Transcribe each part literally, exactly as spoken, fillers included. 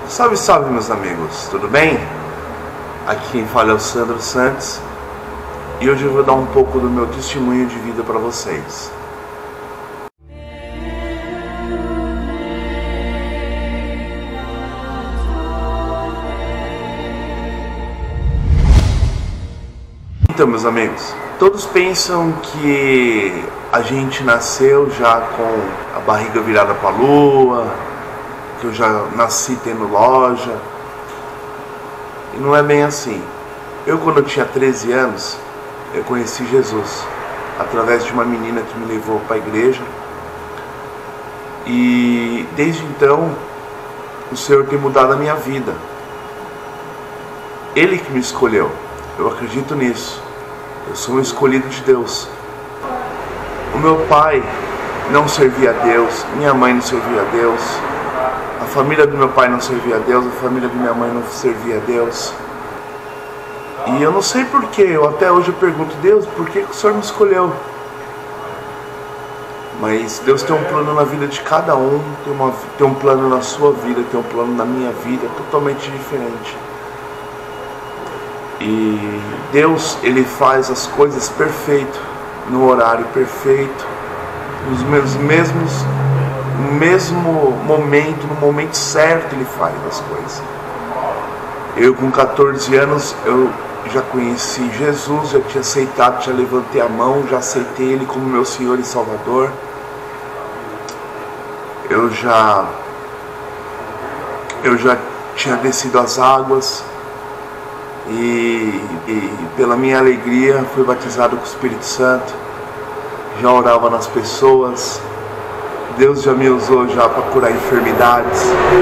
Salve, salve, meus amigos, tudo bem? Aqui quem fala é o Sandro Santos e hoje eu vou dar um pouco do meu testemunho de vida para vocês. Então, meus amigos, todos pensam que a gente nasceu já com a barriga virada para a lua, que eu já nasci tendo loja, e não é bem assim. Eu, quando eu tinha treze anos, eu conheci Jesus através de uma menina que me levou para a igreja, e desde então o Senhor tem mudado a minha vida. Ele que me escolheu, eu acredito nisso. Eu sou um escolhido de Deus. O meu pai não servia a Deus, minha mãe não servia a Deus, a família do meu pai não servia a Deus, a família da minha mãe não servia a Deus. E eu não sei porquê, eu até hoje eu pergunto, Deus, por que, que o Senhor me escolheu? Mas Deus tem um plano na vida de cada um, tem, uma, tem um plano na sua vida, tem um plano na minha vida, totalmente diferente. E Deus, Ele faz as coisas perfeito, no horário perfeito, nos mesmos, no mesmo momento, no momento certo Ele faz as coisas. Eu com quatorze anos, eu já conheci Jesus, já tinha aceitado, já levantei a mão, já aceitei Ele como meu Senhor e Salvador. Eu já, eu já tinha descido as águas. E, e pela minha alegria fui batizado com o Espírito Santo, já orava nas pessoas, Deus já me usou já para curar enfermidades,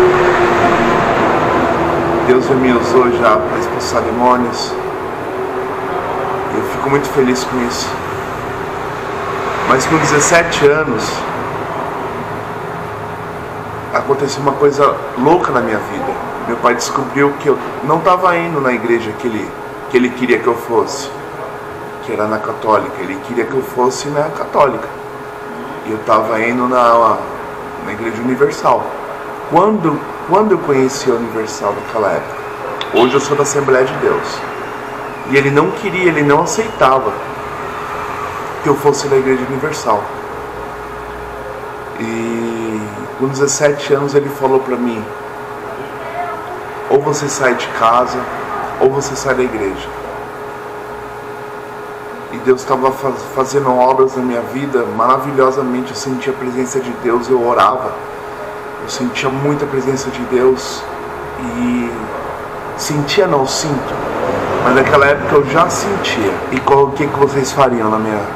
Deus já me usou já para expulsar demônios, e eu fico muito feliz com isso. Mas com dezessete anos aconteceu uma coisa louca na minha vida. Meu pai descobriu que eu não estava indo na igreja que ele, que ele queria que eu fosse, que era na católica. Ele queria que eu fosse na católica. E eu estava indo na, na igreja universal. Quando, quando eu conheci a universal naquela época? Hoje eu sou da Assembleia de Deus. E ele não queria, ele não aceitava que eu fosse na igreja universal. E com dezessete anos ele falou para mim, ou você sai de casa, ou você sai da igreja. E Deus estava faz, fazendo obras na minha vida maravilhosamente. Eu sentia a presença de Deus, eu orava. Eu sentia muita presença de Deus. E sentia não, sinto. Mas naquela época eu já sentia. E qual, o que, que vocês fariam na minha...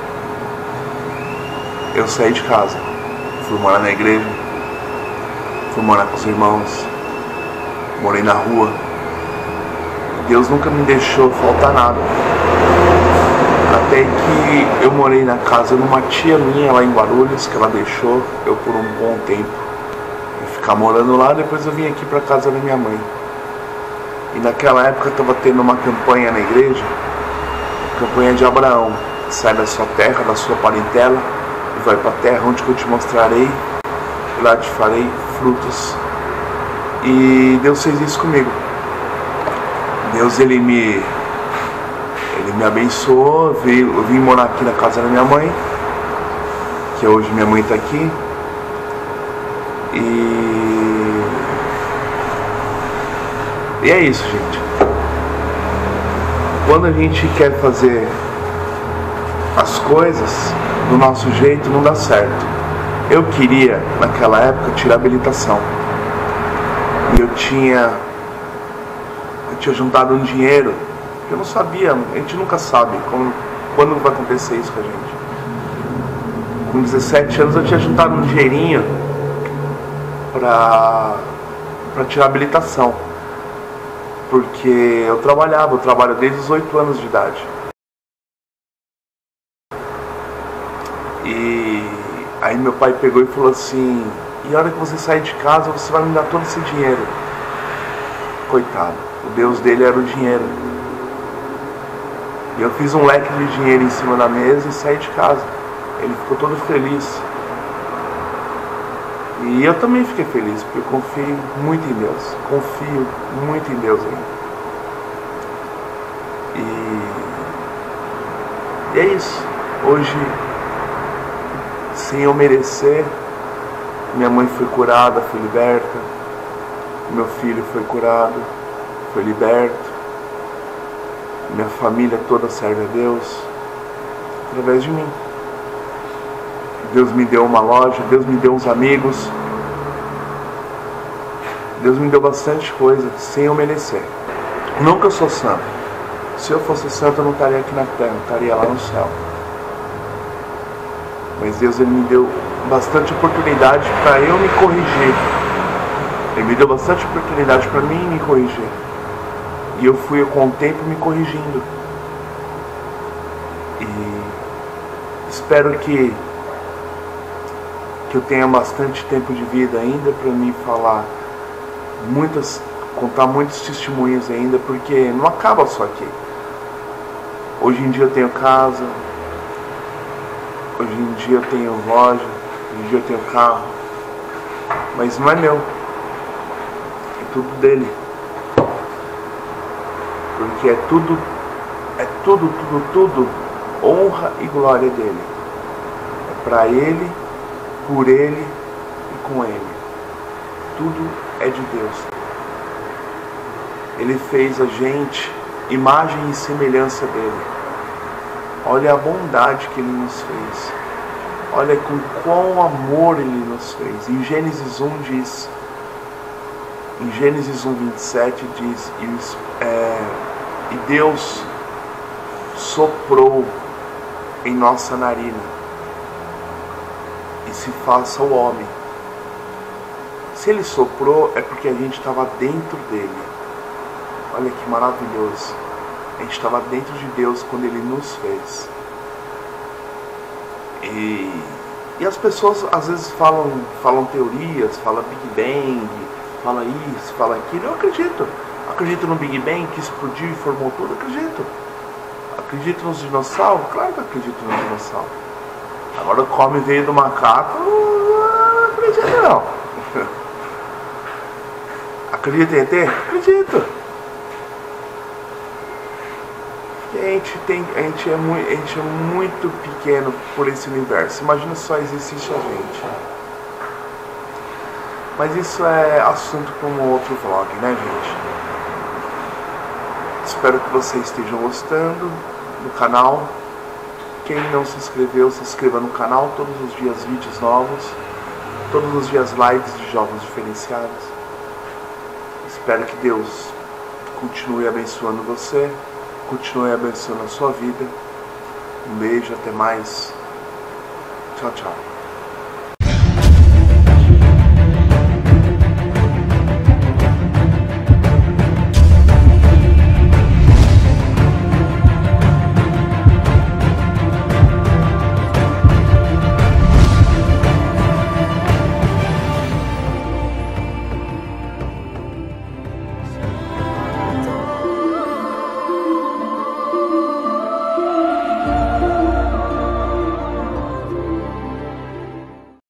Eu saí de casa, fui morar na igreja, fui morar com os irmãos, morei na rua. Deus nunca me deixou faltar nada. Até que eu morei na casa de uma tia minha lá em Guarulhos, que ela deixou eu por um bom tempo eu ficar morando lá. Depois eu vim aqui para casa da minha mãe. E naquela época estava tendo uma campanha na igreja, campanha de Abraão. Sai da sua terra, da sua parentela, e vai para a terra onde eu te mostrarei, e lá te farei frutos. E Deus fez isso comigo. Deus, ele me, ele me abençoou. Eu vim, eu vim morar aqui na casa da minha mãe, que hoje minha mãe está aqui. E, e é isso, gente. Quando a gente quer fazer as coisas do nosso jeito, não dá certo. Eu queria, naquela época, tirar a habilitação. E eu tinha, eu tinha juntado um dinheiro, que eu não sabia, a gente nunca sabe como, quando vai acontecer isso com a gente. Com dezessete anos eu tinha juntado um dinheirinho para para tirar a habilitação. Porque eu trabalhava, eu trabalho desde os oito anos de idade. E aí meu pai pegou e falou assim, e a hora que você sair de casa, você vai me dar todo esse dinheiro. Coitado, o Deus dele era o dinheiro. E eu fiz um leque de dinheiro em cima da mesa e saí de casa. Ele ficou todo feliz. E eu também fiquei feliz, porque eu confio muito em Deus. Confio muito em Deus ainda. E, e é isso. Hoje, sem eu merecer, minha mãe foi curada, foi liberta. Meu filho foi curado, foi liberto. Minha família toda serve a Deus através de mim. Deus me deu uma loja, Deus me deu uns amigos. Deus me deu bastante coisa sem eu merecer. Nunca sou santo. Se eu fosse santo, eu não estaria aqui na terra, eu estaria lá no céu. Mas Deus, Ele me deu bastante oportunidade para eu me corrigir. Ele me deu bastante oportunidade para mim me corrigir. E eu fui com o tempo me corrigindo. E espero que que eu tenha bastante tempo de vida ainda para me falar muitas, contar muitos testemunhos ainda, porque não acaba só aqui. Hoje em dia eu tenho casa, hoje em dia eu tenho loja, hoje em dia eu tenho carro, mas não é meu, é tudo dele, porque é tudo, é tudo, tudo, tudo honra e glória dele, é para ele, por ele e com ele. Tudo é de Deus. Ele fez a gente imagem e semelhança dele. Olha a bondade que ele nos fez. Olha com qual amor ele nos fez. Em Gênesis um diz, em Gênesis um, vinte e sete diz, e, é, e Deus soprou em nossa narina, e se faça o homem. Se ele soprou, é porque a gente estava dentro dele. Olha que maravilhoso. A gente estava dentro de Deus quando ele nos fez. E, e as pessoas às vezes falam, falam teorias, falam Big Bang, fala isso, fala aquilo. Eu acredito. Acredito no Big Bang que explodiu e formou tudo. Acredito. Acredito nos dinossauros? Claro que acredito nos dinossauros. Agora o come veio do macaco, não acredito não. Acredita em E T? Acredito. E a gente, tem, a, gente é muito, a gente é muito pequeno por esse universo. Imagina se só existisse a gente. Mas isso é assunto para um outro vlog, né, gente? Espero que vocês estejam gostando do canal. Quem não se inscreveu, se inscreva no canal. Todos os dias vídeos novos. Todos os dias lives de jogos diferenciados. Espero que Deus continue abençoando você. Continue abençoando a sua vida. Um beijo, até mais. Tchau, tchau.